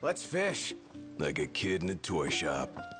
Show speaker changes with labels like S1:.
S1: Let's fish.
S2: Like a kid in a toy shop.